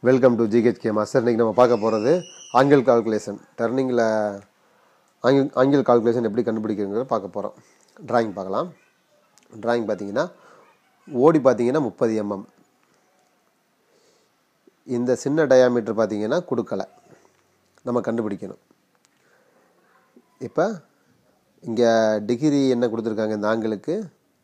Welcome to ஜிஹெச்கே master. இன்றைக்கி நம்ம பார்க்க போகிறது ஆங்கிள் கால்குலேஷன். டர்னிங்கில் ஆங்கிள் கால்குலேஷன் எப்படி கண்டுபிடிக்கிறதுங்கிறத பார்க்க போகிறோம். ட்ராயிங் பார்க்கலாம். ட்ராயிங் பார்த்தீங்கன்னா ஓடி பார்த்தீங்கன்னா 30 mm. இந்த சின்ன டயாமீட்டர் பார்த்தீங்கன்னா கொடுக்கலை, நம்ம கண்டுபிடிக்கணும். இப்போ இங்கே டிகிரி என்ன கொடுத்துருக்காங்க, இந்த ஆங்கிளுக்கு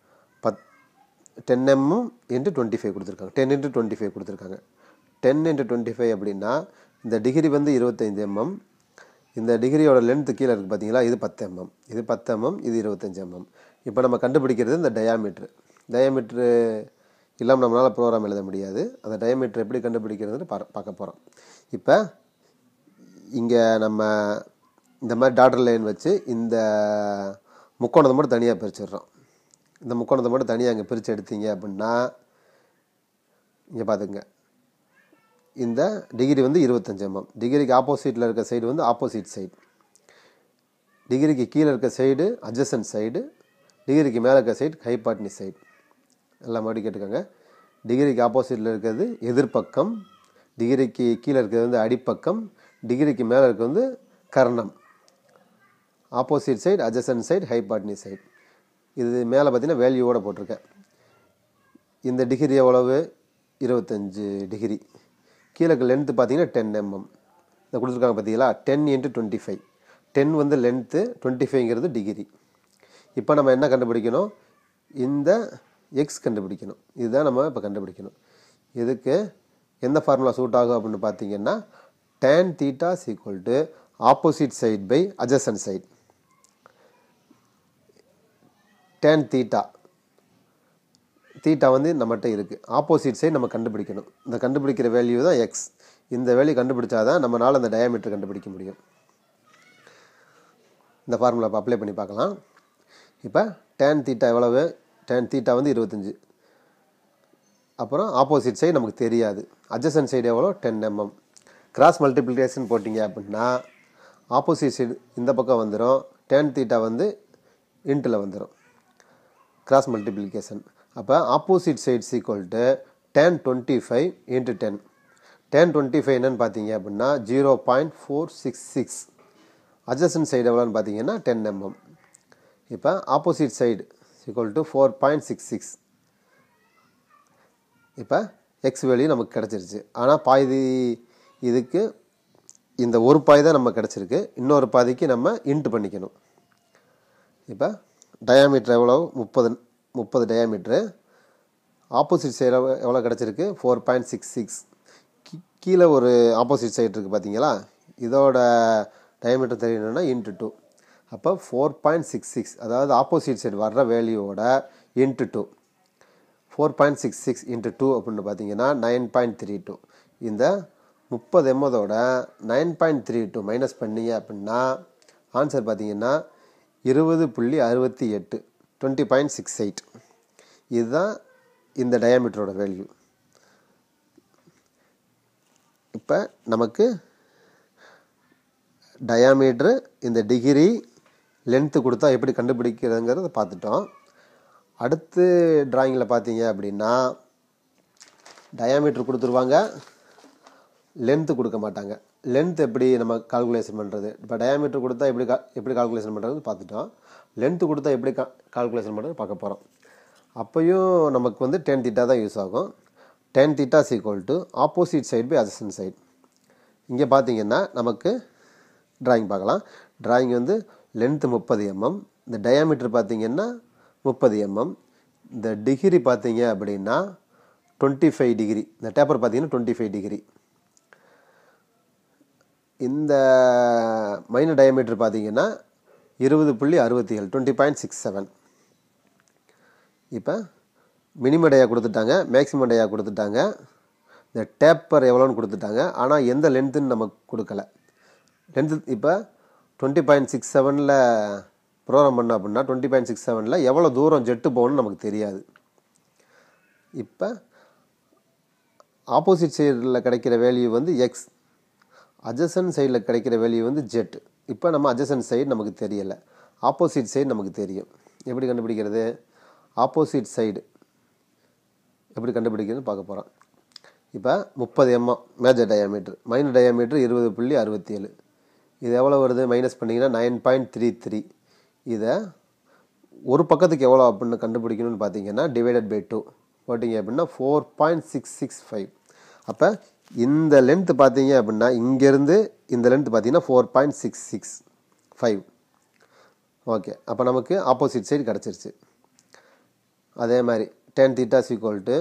10 mm × 25 கொடுத்துருக்காங்க. 10 × 25 கொடுத்துருக்காங்க. 10 × 25 அப்படின்னா இந்த டிகிரி வந்து 25 mm. இந்த டிகிரியோட லென்த்து கீழே இருக்குது பார்த்தீங்களா, இது 10 mm, இது 10 mm, இது 25 mm. இப்போ நம்ம கண்டுபிடிக்கிறது இந்த டயாமீட்ரு. டயாமீட்ரு இல்லாமல் நம்மளால் ப்ரோக்ராம் எழுத முடியாது. அந்த டயாமீட்ரு எப்படி கண்டுபிடிக்கிறதுன்னு பார்க்க போகிறோம். இப்போ இங்கே நம்ம இந்த மாதிரி டாட்டர் லைன் வச்சு இந்த முக்கோணத்தை மட்டும் தனியாக பிரிச்சிடுறோம். இந்த முக்கோணத்தை மட்டும் தனியாக இங்கே பிரித்து எடுத்தீங்க அப்படின்னா இங்கே பார்த்துங்க, இந்த டிகிரி வந்து 25 mm. டிகிரிக்கு ஆப்போசிட்டில் இருக்க சைடு வந்து ஆப்போசிட் சைடு, டிகிரிக்கு கீழே இருக்க சைடு அட்ஜசன்ட் சைடு, டிகிரிக்கு மேலே இருக்க சைடு ஹைபாட்னிஸ் சைடு. எல்லாம் மாதிரி கேட்டுக்கோங்க. டிகிரிக்கு ஆப்போசிட்டில் இருக்கிறது எதிர்பக்கம், டிகிரிக்கு கீழே இருக்கிறது வந்து அடிப்பக்கம், டிகிரிக்கு மேலே இருக்கிறது வந்து கர்ணம். Opposite side, adjacent side, hypotenuse side. இது மேலே பார்த்தீங்கன்னா வேல்யூவோடு போட்டிருக்கேன். இந்த டிகிரி எவ்வளவு, 25 டிகிரி. கீழே லென்த்து பார்த்தீங்கன்னா 10 mm. இதை கொடுத்துருக்காங்க பார்த்தீங்களா, 10 × 25. 10 வந்து லென்த்து, 25ங்கிறது டிகிரி. இப்போ நம்ம என்ன கண்டுபிடிக்கணும், இந்த எக்ஸ் கண்டுபிடிக்கணும். இதுதான் நம்ம இப்போ கண்டுபிடிக்கணும். இதுக்கு எந்த ஃபார்முலா சூட் ஆகும் அப்படின்னு பார்த்தீங்கன்னா tan θ opposite side by adjacent side. tan theta வந்து நம்மகிட்ட இருக்குது. ஆப்போசிட் சைடு நம்ம கண்டுபிடிக்கணும். இந்த கண்டுபிடிக்கிற வேல்யூ தான் எக்ஸ். இந்த வேல்யூ கண்டுபிடிச்சா தான் நம்மளால் அந்த டயாமீட்டர் கண்டுபிடிக்க முடியும். இந்த ஃபார்முலா இப்போ அப்ளை பண்ணி பார்க்கலாம். இப்போ tan θ எவ்வளவு, tan θ வந்து 25. அப்புறம் ஆப்போசிட் சைடு நமக்கு தெரியாது. அட்ஜசன்ட் சைடு எவ்வளோ, 10 mm. கிராஸ் மல்டிப்ளிகேஷன் போட்டிங்க அப்படின்னா ஆப்போசிட் சைடு இந்த பக்கம் வந்துடும், tan θ வந்து இன்ட்டில் வந்துடும். Cross multiplication. அப்போ opposite sides equal to tan 25 × 10. tan 25 என்னன்னு பார்த்தீங்க அப்படின்னா 0.466. அட்ஜசன்ட் சைடு எவ்வளோன்னு பார்த்தீங்கன்னா 10 mm. இப்போ ஆப்போசிட் சைடு ஈக்குவல் டு 4.66. இப்போ எக்ஸ் வேல்யூ நமக்கு கிடச்சிருச்சு. ஆனால் பாதி இதுக்கு இந்த ஒரு பாதி தான் நம்ம கிடச்சிருக்கு, இன்னொரு பாதிக்கு நம்ம இன்ட்டு பண்ணிக்கணும். இப்போ டயாமீட்டர் எவ்வளோ, 30 டயாமீட்ரு. ஆப்போசிட் சைடு எவ்வளோ கிடச்சிருக்கு, 4.66. கீழே ஒரு ஆப்போசிட் சைடு இருக்குது பார்த்தீங்களா, இதோட டயாமீட்டர் தெரியணும்னா × 2. அப்போ 4.66, அதாவது ஆப்போசிட் சைடு வர்ற வேல்யூவோட × 2. 4.66 × 2 அப்படின்னு பார்த்தீங்கன்னா 9.32. இந்த 30 mmோட 9.32 மைனஸ் பண்ணிங்க அப்படின்னா ஆன்சர் பார்த்தீங்கன்னா 20.68, 20.68. இதுதான் இந்த டயாமீட்டரோட வேல்யூ. இப்போ நமக்கு டயாமீட்ரு, இந்த டிகிரி, லென்த்து கொடுத்தா எப்படி கண்டுபிடிக்கிறதுங்கிறத பார்த்துட்டோம். அடுத்து ட்ராயிங்கில் பார்த்தீங்க அப்படின்னா டயாமீட்ரு கொடுத்துருவாங்க, லென்த்து கொடுக்க மாட்டாங்க. லென்த் எப்படி நம்ம கால்குலேஷன் பண்ணுறது, இப்போ டயாமீட்டர் கொடுத்தா எப்படி கால்குலேஷன் பண்ணுறது பார்த்துட்டோம். லென்த்து கொடுத்தா எப்படி கால்குலேஷன் பண்ணுறது பார்க்க போகிறோம். அப்போயும் நமக்கு வந்து tan θ தான் யூஸ் ஆகும். tan θ opposite side by adjacent side. இங்கே பார்த்தீங்கன்னா நமக்கு ட்ராயிங் பார்க்கலாம். ட்ராயிங் வந்து லென்த்து 30 mm, இந்த டயாமீட்டர் பார்த்தீங்கன்னா 30 mm, இந்த டிகிரி பார்த்தீங்க அப்படின்னா 25 டிகிரி. இந்த டேப்பர் பார்த்தீங்கன்னா 25 டிகிரி. இந்த மைனர் டயாமீட்டர் பார்த்தீங்கன்னா 20.67, 20.67. இப்போ மினிமம் டயா கொடுத்துட்டாங்க, மேக்ஸிமம் டயா கொடுத்துட்டாங்க, இந்த டேப்பர் எவ்வளோன்னு கொடுத்துட்டாங்க. ஆனால் எந்த லென்த்துன்னு நமக்கு கொடுக்கல. லென்த்து இப்போ 20.67 ப்ரோக்ராம் பண்ணோம் அப்படின்னா 20.67 எவ்வளோ தூரம் ஜெட்டு போகணும்னு நமக்கு தெரியாது. இப்போ ஆப்போசிட் சைடில் கிடைக்கிற வேல்யூ வந்து எக்ஸ், அட்ஜசன்ட் சைடில் கிடைக்கிற வேல்யூ வந்து ஜெட். இப்போ நம்ம அட்ஜசன்ட் சைடு நமக்கு தெரியலை, ஆப்போசிட் சைடு நமக்கு தெரியும். எப்படி கண்டுபிடிக்கிறது, ஆப்போசிட் சைடு எப்படி கண்டுபிடிக்கிறதுன்னு பார்க்க போகிறோம். இப்போ 30 mm major diameter, minor diameter 20.67. இது எவ்வளோ வருது? மைனஸ் பண்ணிங்கன்னா 9.33. இதை ஒரு பக்கத்துக்கு எவ்வளோ அப்படின்னு கண்டுபிடிக்கணும்னு பார்த்தீங்கன்னா டிவைடட் பை 2 போட்டிங்க அப்படின்னா 4.665. அப்போ இந்த லென்த் பார்த்தீங்க அப்படின்னா இங்கேருந்து இந்த லென்த் பார்த்தீங்கன்னா 4.665. ஓகே, அப்போ நமக்கு ஆப்போசிட் சைடு கிடச்சிருச்சு. அதே மாதிரி tan theta is equal to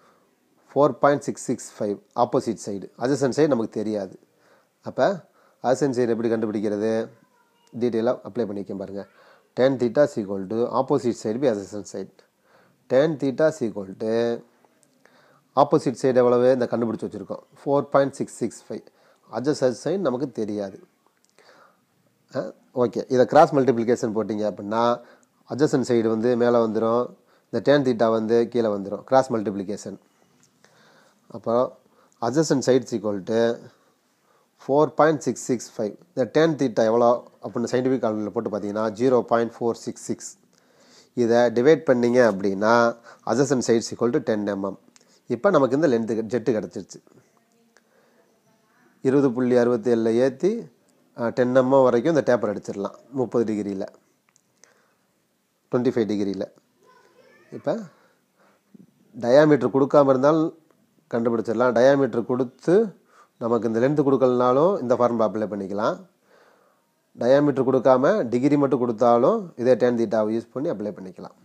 4.665 opposite side. adjacent side நமக்கு தெரியாது. அப்போ adjacent சைடு எப்படி கண்டுபிடிக்கிறது? டீட்டெயிலாக அப்ளை பண்ணிக்க பாருங்கள். tan theta is equal to opposite side by adjacent side. tan theta is equal to opposite side எவ்வளவு? இந்த கண்டுபிடிச்சு வச்சுருக்கோம் 4.665. adjacent side நமக்கு தெரியாது. ஓகே, இதை கிராஸ் மல்டிப்ளிகேஷன் போட்டிங்க அப்படின்னா adjacent side வந்து மேலே வந்துடும், இந்த tan theta வந்து கீழே வந்துடும். Cross multiplication. அப்போ adjacent side is equal to 4.665. இந்த tan theta எவ்வளோ அப்படின்னு சயின்டிஃபிக் கால்குலேட்டர் போட்டு பார்த்தீங்கன்னா 0.466. இதை டிவைட் பண்ணிங்க அப்படின்னா adjacent side is equal to 10 mm. இப்போ நமக்கு இந்த லென்த்து ஜெட்டு கிடச்சிருச்சு. 20.67 ஏற்றி 10 mm வரைக்கும் இந்த டேப்பர் அடிச்சிடலாம் 30 டிகிரியில், 25 டிகிரியில். இப்போ டயாமீட்டர் கொடுக்காமல் இருந்தாலும் கண்டுபிடிச்சிடலாம். டயாமீட்டர் கொடுத்து நமக்கு இந்த லென்த்து கொடுக்கலனாலும் இந்த ஃபார்முலா அப்ளை பண்ணிக்கலாம். டயாமீட்டர் கொடுக்காம டிகிரி மட்டும் கொடுத்தாலும் இதே tan theta யூஸ் பண்ணி அப்ளை பண்ணிக்கலாம்.